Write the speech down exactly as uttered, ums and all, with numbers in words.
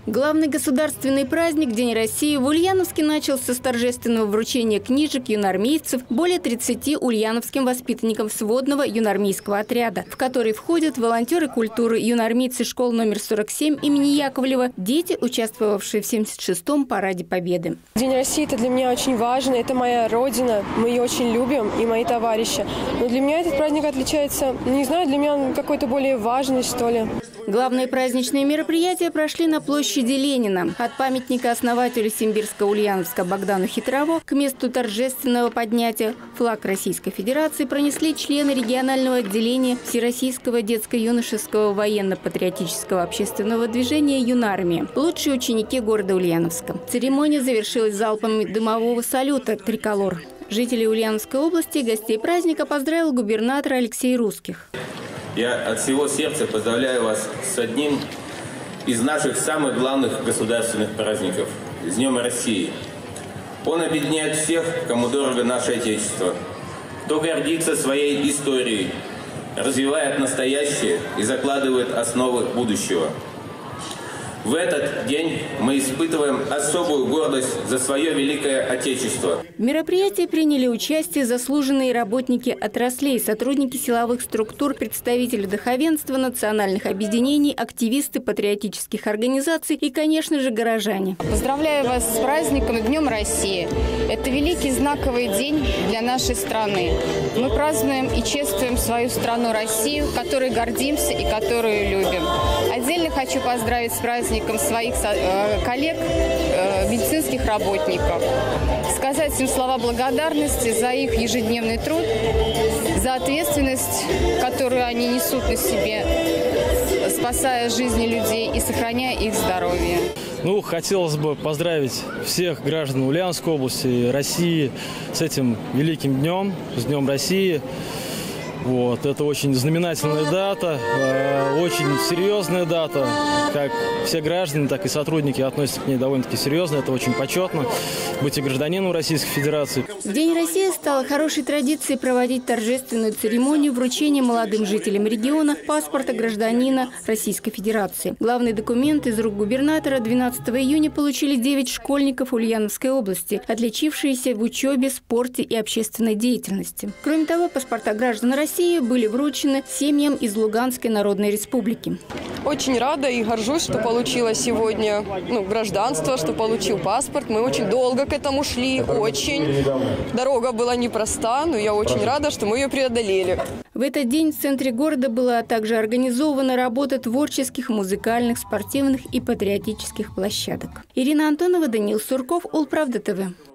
Главный государственный праздник День России в Ульяновске начался с торжественного вручения книжек юноармейцев более тридцати ульяновским воспитанникам сводного юноармейского отряда, в который входят волонтеры культуры, юноармейцы школ номер сорок семь имени Яковлева, дети, участвовавшие в семьдесят шестом параде Победы. День России – это для меня очень важно, это моя родина, мы ее очень любим и мои товарищи. Но для меня этот праздник отличается, не знаю, для меня он какой-то более важный, что ли. Главные праздничные мероприятия прошли на площади Ленина. От памятника основателю Симбирско-Ульяновска Богдану Хитрову к месту торжественного поднятия флаг Российской Федерации пронесли члены регионального отделения Всероссийского детско-юношеского военно-патриотического общественного движения «Юнармия», лучшие ученики города Ульяновска. Церемония завершилась залпом дымового салюта «Триколор». Жителей Ульяновской области и гостей праздника поздравил губернатор Алексей Русских. Я от всего сердца поздравляю вас с одним из наших самых главных государственных праздников – с Днем России. Он объединяет всех, кому дорого наше Отечество, кто гордится своей историей, развивает настоящее и закладывает основы будущего. В этот день мы испытываем особую гордость за свое великое Отечество. В мероприятии приняли участие заслуженные работники отраслей, сотрудники силовых структур, представители духовенства, национальных объединений, активисты патриотических организаций и, конечно же, горожане. Поздравляю вас с праздником Днем России. Это великий знаковый день для нашей страны. Мы празднуем и чествуем свою страну Россию, которой гордимся и которую любим. Отдельно хочу поздравить с праздником своих коллег, медицинских работников. Сказать им слова благодарности за их ежедневный труд, за ответственность, которую они несут на себе, спасая жизни людей и сохраняя их здоровье. Ну, хотелось бы поздравить всех граждан Ульяновской области, России с этим великим днем, с Днем России. Вот, это очень знаменательная дата, э, очень серьезная дата. Как все граждане, так и сотрудники относятся к ней довольно-таки серьезно. Это очень почетно быть и гражданином Российской Федерации. День России стал хорошей традицией проводить торжественную церемонию вручения молодым жителям региона паспорта гражданина Российской Федерации. Главный документ из рук губернатора двенадцатого июня получили девять школьников Ульяновской области, отличившиеся в учебе, спорте и общественной деятельности. Кроме того, паспорта граждан России были вручены семьям из Луганской Народной Республики. Очень рада и горжусь, что получила сегодня ну, гражданство, что получил паспорт. Мы очень долго к этому шли, очень. Дорога была непроста, но я очень рада, что мы ее преодолели. В этот день в центре города была также организована работа творческих, музыкальных, спортивных и патриотических площадок. Ирина Антонова, Даниил Сурков, Улправда ТВ.